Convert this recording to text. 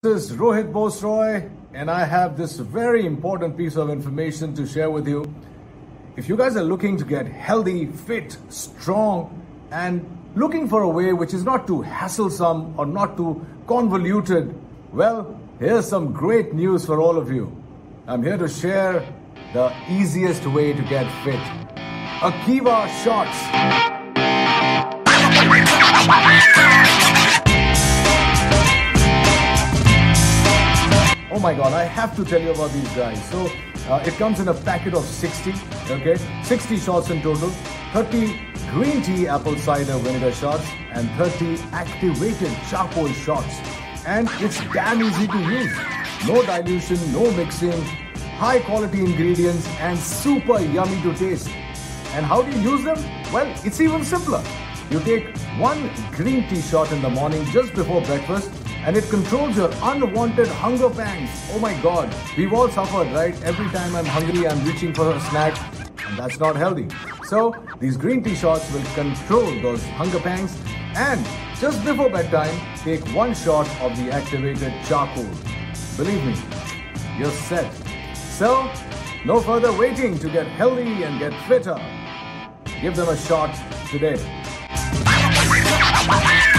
This is Rohit Bosroy, and I have this very important piece of information to share with you. If you guys are looking to get healthy, fit, strong, and looking for a way which is not too hassle-some or not too convoluted, well, here's some great news for all of you. I'm here to share the easiest way to get fit. Akiva Shots. Oh my God, I have to tell you about these guys. So it comes in a packet of 60, okay? 60 shots in total, 30 green tea apple cider vinegar shots and 30 activated charcoal shots. And it's damn easy to use. No dilution, no mixing, high quality ingredients and super yummy to taste. And how do you use them? Well, it's even simpler. You take one green tea shot in the morning just before breakfast, and it controls your unwanted hunger pangs. Oh my God, we've all suffered, right? Every time I'm hungry, I'm reaching for a snack, and that's not healthy. So these green tea shots will control those hunger pangs. And just before bedtime, take one shot of the activated charcoal. Believe me, you're set. So, no further waiting to get healthy and get fitter. Give them a shot today.